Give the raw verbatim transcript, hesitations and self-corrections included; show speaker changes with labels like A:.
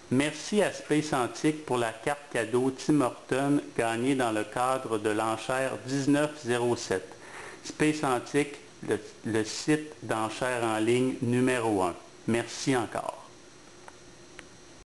A: Merci à Space Antique pour la carte cadeau Tim Horton gagnée dans le cadre de l'enchère dix-neuf zéro sept. Space Antique, le, le site d'enchères en ligne numéro un. Merci encore.